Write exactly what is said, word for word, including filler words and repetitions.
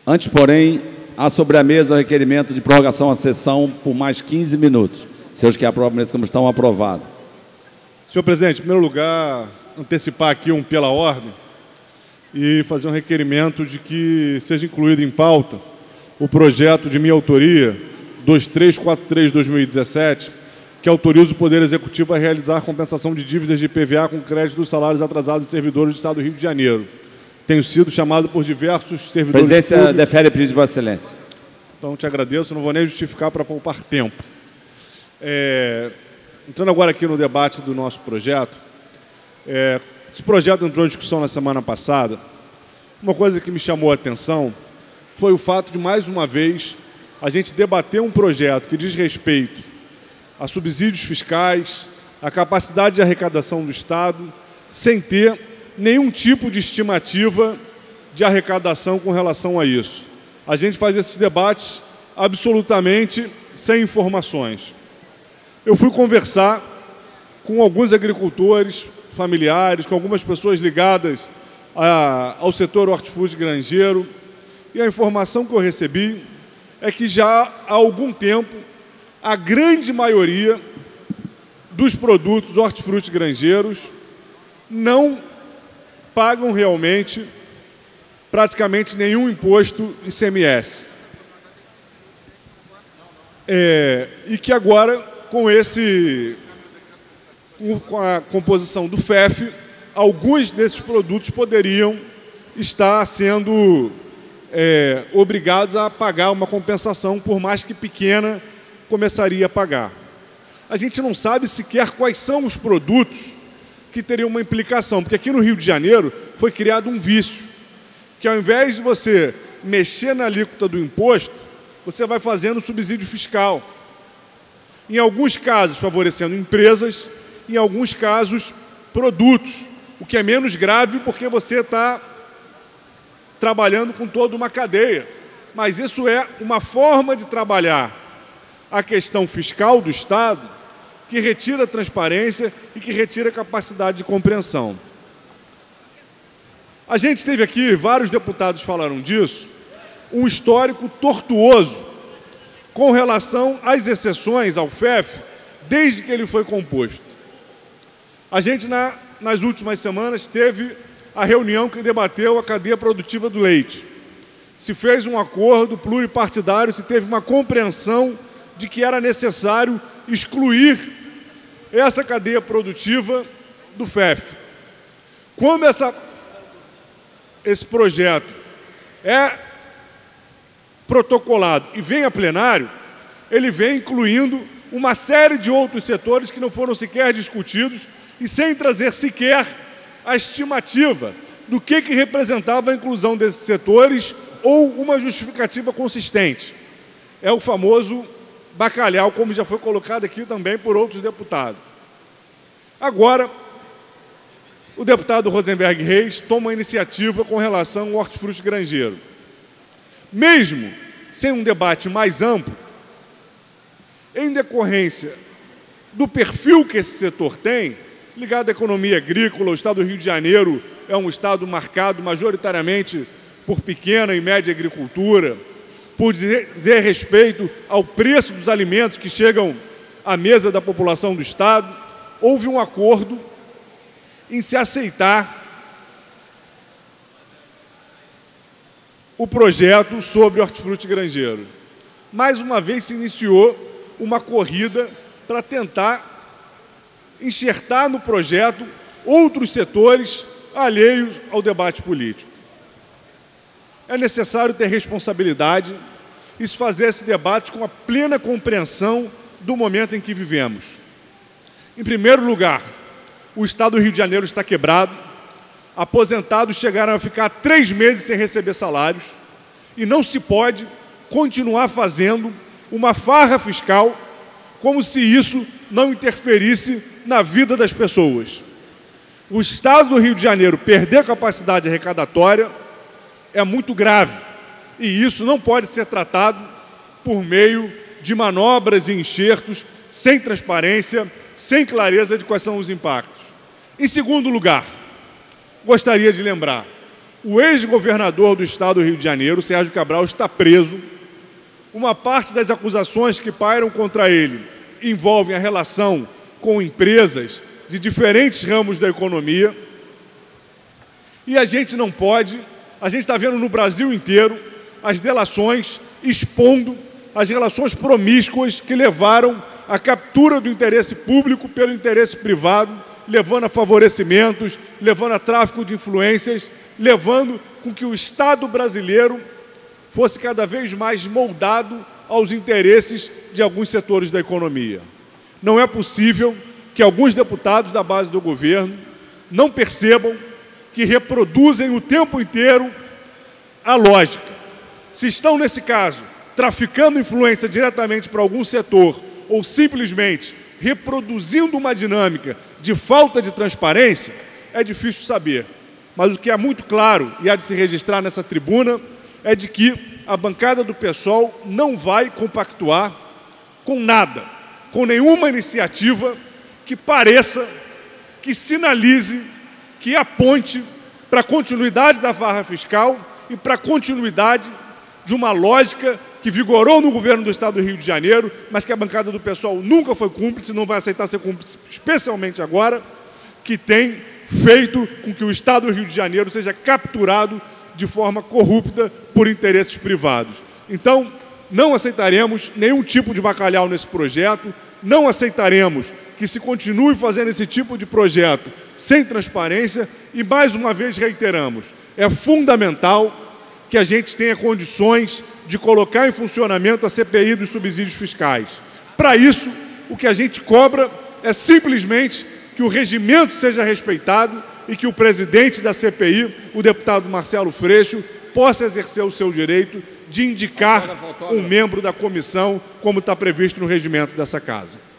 Antes, porém, há sobre a mesa o requerimento de prorrogação à sessão por mais quinze minutos. Seus que aprovam, como estão aprovados. Senhor presidente, em primeiro lugar, antecipar aqui um pela ordem e fazer um requerimento de que seja incluído em pauta o projeto de minha autoria, dois mil trezentos e quarenta e três de dois mil e dezessete, que autoriza o Poder Executivo a realizar compensação de dívidas de I P V A com crédito dos salários atrasados de servidores do Estado do Rio de Janeiro. Tenho sido chamado por diversos servidores públicos. Presidência públicos. defere o pedido de Vossa Excelência. Então, te agradeço, não vou nem justificar para poupar tempo. É, entrando agora aqui no debate do nosso projeto, é, esse projeto entrou em discussão na semana passada. Uma coisa que me chamou a atenção foi o fato de, mais uma vez, a gente debater um projeto que diz respeito a subsídios fiscais, a capacidade de arrecadação do Estado, sem ter nenhum tipo de estimativa de arrecadação com relação a isso. A gente faz esses debates absolutamente sem informações. Eu fui conversar com alguns agricultores familiares, com algumas pessoas ligadas a, ao setor hortifruti granjeiro, e a informação que eu recebi é que já há algum tempo a grande maioria dos produtos hortifruti granjeiros não pagam realmente praticamente nenhum imposto I C M S. É, e que agora, com, esse, com a composição do F E F, alguns desses produtos poderiam estar sendo é, obrigados a pagar uma compensação, por mais que pequena, começaria a pagar. A gente não sabe sequer quais são os produtos que teriam uma implicação, porque aqui no Rio de Janeiro foi criado um vício, que ao invés de você mexer na alíquota do imposto, você vai fazendo subsídio fiscal. Em alguns casos favorecendo empresas, em alguns casos produtos, o que é menos grave porque você está trabalhando com toda uma cadeia. Mas isso é uma forma de trabalhar a questão fiscal do Estado que retira a transparência e que retira a capacidade de compreensão. A gente teve aqui, vários deputados falaram disso, um histórico tortuoso com relação às exceções ao F E F desde que ele foi composto. A gente, na, nas últimas semanas, teve a reunião que debateu a cadeia produtiva do leite. Se fez um acordo pluripartidário, se teve uma compreensão de que era necessário excluir essa cadeia produtiva do F E F. Quando essa, esse projeto é protocolado e vem a plenário, ele vem incluindo uma série de outros setores que não foram sequer discutidos e sem trazer sequer a estimativa do que, que representava a inclusão desses setores ou uma justificativa consistente. É o famoso bacalhau, como já foi colocado aqui também por outros deputados. Agora, o deputado Rosenberg Reis toma a iniciativa com relação ao hortifruti granjeiro. Mesmo sem um debate mais amplo, em decorrência do perfil que esse setor tem, ligado à economia agrícola, o Estado do Rio de Janeiro é um estado marcado majoritariamente por pequena e média agricultura, por dizer respeito ao preço dos alimentos que chegam à mesa da população do Estado, houve um acordo em se aceitar o projeto sobre hortifruti granjeiro. Mais uma vez se iniciou uma corrida para tentar enxertar no projeto outros setores alheios ao debate político. É necessário ter responsabilidade e fazer esse debate com a plena compreensão do momento em que vivemos. Em primeiro lugar, o Estado do Rio de Janeiro está quebrado, aposentados chegaram a ficar três meses sem receber salários e não se pode continuar fazendo uma farra fiscal como se isso não interferisse na vida das pessoas. O Estado do Rio de Janeiro perder capacidade arrecadatória é muito grave e isso não pode ser tratado por meio de manobras e enxertos sem transparência, sem clareza de quais são os impactos. Em segundo lugar, gostaria de lembrar O ex-governador do estado do Rio de Janeiro, Sérgio Cabral, está preso. Uma parte das acusações que pairam contra ele envolvem a relação com empresas de diferentes ramos da economia. E a gente não pode, a gente está vendo no Brasil inteiro as delações expondo as relações promíscuas que levaram à captura do interesse público pelo interesse privado, levando a favorecimentos, levando a tráfico de influências, levando com que o Estado brasileiro fosse cada vez mais moldado aos interesses de alguns setores da economia. Não é possível que alguns deputados da base do governo não percebam que reproduzem o tempo inteiro a lógica. Se estão, nesse caso, traficando influência diretamente para algum setor ou simplesmente reproduzindo uma dinâmica de falta de transparência, é difícil saber. Mas o que é muito claro, e há de se registrar nessa tribuna, é de que a bancada do PSOL não vai compactuar com nada, com nenhuma iniciativa que pareça, que sinalize, que aponte para a continuidade da farra fiscal e para a continuidade de uma lógica que vigorou no governo do estado do Rio de Janeiro, mas que a bancada do PSOL nunca foi cúmplice, não vai aceitar ser cúmplice, especialmente agora, que tem feito com que o estado do Rio de Janeiro seja capturado de forma corrupta por interesses privados. Então, não aceitaremos nenhum tipo de bacalhau nesse projeto, não aceitaremos que se continue fazendo esse tipo de projeto sem transparência e, mais uma vez, reiteramos, é fundamental que a gente tenha condições de colocar em funcionamento a C P I dos subsídios fiscais. Para isso, o que a gente cobra é simplesmente que o regimento seja respeitado e que o presidente da C P I, o deputado Marcelo Freixo, possa exercer o seu direito de indicar um membro da comissão, como está previsto no regimento dessa casa.